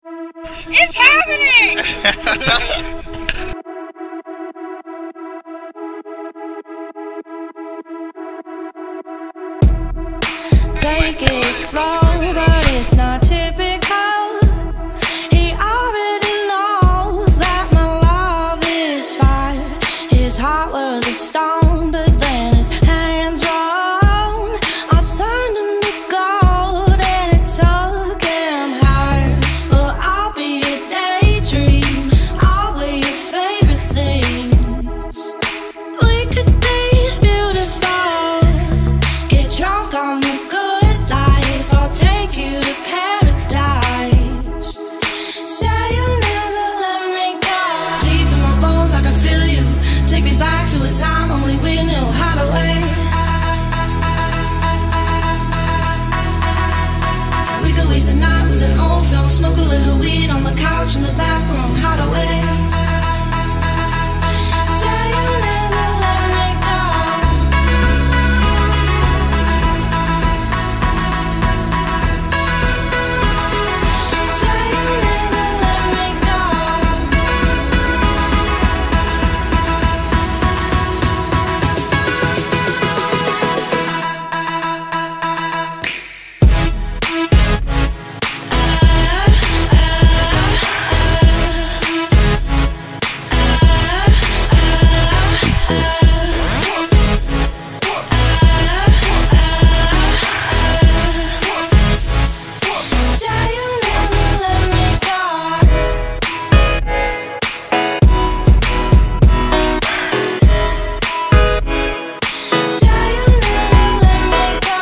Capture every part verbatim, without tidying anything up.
It's happening! Take it slow, but it's not typical. He already knows that my love is fire. His heart was a stone, but then his hands were on. I turned him to gold and it took him higher. But I'll be a daydream, I'll wear your favorite things. We could be beautiful, get drunk on the good life. I'll take you to paradise. Say you'll never let me go. Deep in my bones I can feel you. Take me back to a time only we knew how to wait. We could waste a night with an old film, smoke a little weed on the couch in the back room, how to wait. Say you'll never let me go. Say you'll never let me go. Say you'll never let me go. Say you'll never let me go.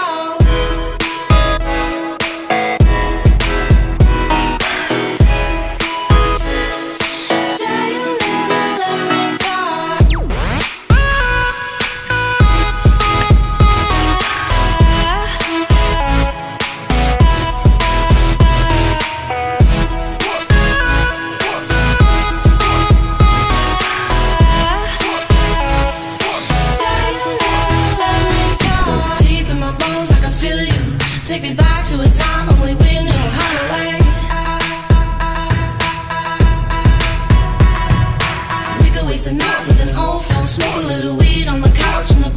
Say you'll never let me go. Say you'll never let me go. Deep in my bones I can feel you. Take me back to a time only we knew how to wait. We could waste a night with an old film, smoke a little weed on the couch in the